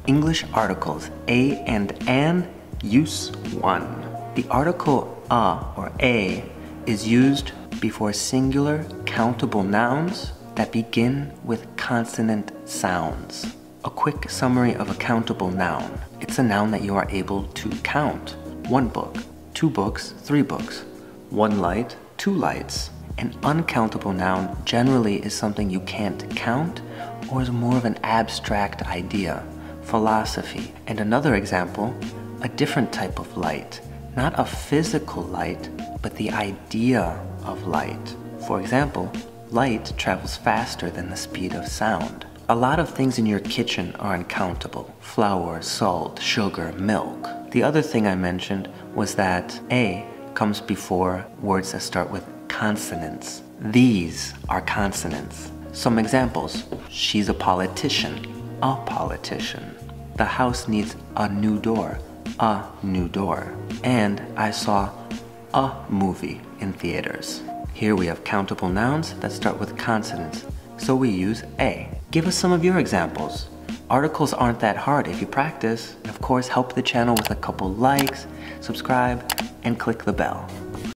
English articles a and an, use 1. The article a or a is used before singular countable nouns that begin with consonant sounds. A quick summary of a countable noun. It's a noun that you are able to count. 1 book, 2 books, 3 books. 1 light, 2 lights. An uncountable noun generally is something you can't count or is more of an abstract idea, philosophy. And another example, a different type of light. Not a physical light, but the idea of light. For example, light travels faster than the speed of sound. A lot of things in your kitchen are uncountable. Flour, salt, sugar, milk. The other thing I mentioned was that a comes before words that start with consonants. These are consonants. Some examples. She's a politician. A politician. The house needs a new door. A new door. And I saw a movie in theaters. Here we have countable nouns that start with consonants, so we use a. Give us some of your examples. Articles aren't that hard if you practice. And of course, help the channel with a couple likes, subscribe, and click the bell.